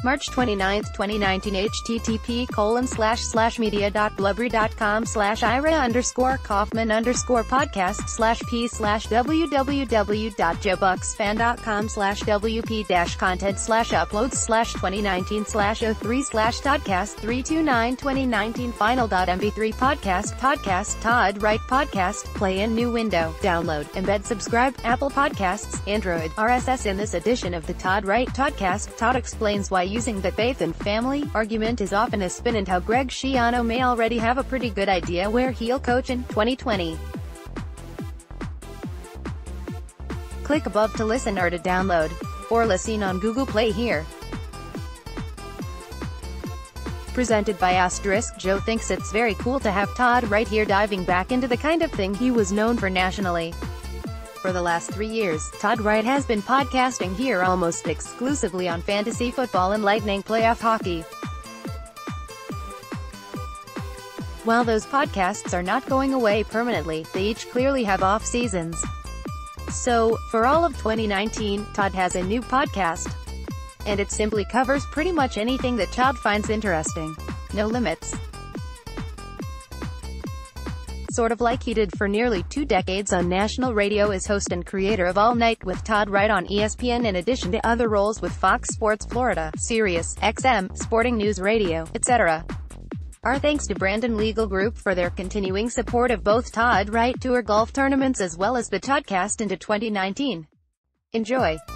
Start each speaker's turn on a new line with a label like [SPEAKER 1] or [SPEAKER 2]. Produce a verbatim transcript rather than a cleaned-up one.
[SPEAKER 1] March twenty-ninth, twenty nineteen. http colon slash slash media dot blubrry dot com slash ira underscore kaufman underscore podcast slash p slash www dot joe bucks fan dot com slash wp dash content slash uploads slash twenty nineteen slash oh three slash toddcast three two nine twenty nineteen final dot m p three podcast podcast Todd Wright podcast play in new window download embed subscribe Apple Podcasts Android R S S. In this edition of the Todd Wright Toddcast, Todd explains why using the faith and family argument is often a spin and how Greg Schiano may already have a pretty good idea where he'll coach in twenty twenty. Click above to listen or to download, or listen on Google Play here. Presented by Asterisk. Joe thinks it's very cool to have Todd Wright here diving back into the kind of thing he was known for nationally. For the last three years, Todd Wright has been podcasting here almost exclusively on fantasy football and Lightning playoff hockey. While those podcasts are not going away permanently, they each clearly have off-seasons. So, for all of twenty nineteen, Todd has a new podcast. And it simply covers pretty much anything that Todd finds interesting. No limits. Sort of like he did for nearly two decades on national radio as host and creator of All Night with Todd Wright on E S P N, in addition to other roles with Fox Sports Florida, Sirius X M, Sporting News Radio, et cetera. Our thanks to Brandon Legal Group for their continuing support of both Todd Wright Tour golf tournaments as well as the Toddcast into twenty nineteen. Enjoy.